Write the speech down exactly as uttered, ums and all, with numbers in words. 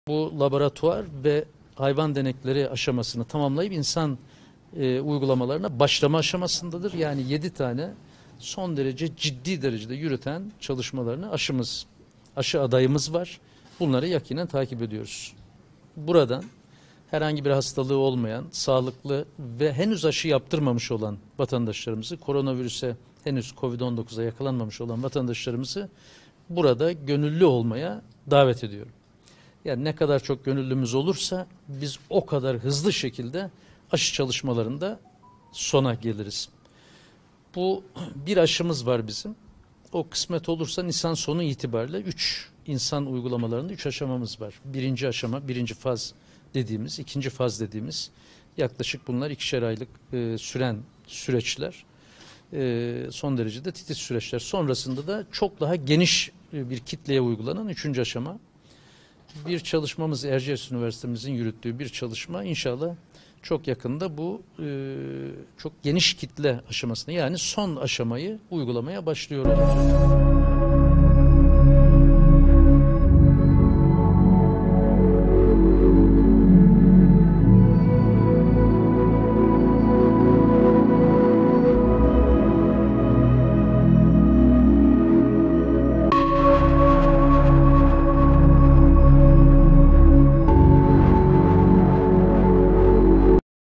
Bu laboratuvar ve hayvan denekleri aşamasını tamamlayıp insan e, uygulamalarına başlama aşamasındadır. Yani yedi tane son derece ciddi derecede yürüten çalışmalarını aşımız, aşı adayımız var. Bunları yakinen takip ediyoruz. Buradan herhangi bir hastalığı olmayan, sağlıklı ve henüz aşı yaptırmamış olan vatandaşlarımızı, koronavirüse henüz kovid on dokuza yakalanmamış olan vatandaşlarımızı burada gönüllü olmaya davet ediyorum. Yani ne kadar çok gönüllümüz olursa biz o kadar hızlı şekilde aşı çalışmalarında sona geliriz. Bu bir aşımız var bizim. O kısmet olursa Nisan sonu itibariyle üç insan uygulamalarında üç aşamamız var. Birinci aşama, birinci faz dediğimiz, ikinci faz dediğimiz yaklaşık bunlar ikişer aylık e, süren süreçler. E, son derece de titiz süreçler. Sonrasında da çok daha geniş bir kitleye uygulanan üçüncü aşama. Bir çalışmamız Erciyes Üniversitemizin yürüttüğü bir çalışma inşallah çok yakında bu e, çok geniş kitle aşamasını yani son aşamayı uygulamaya başlıyoruz.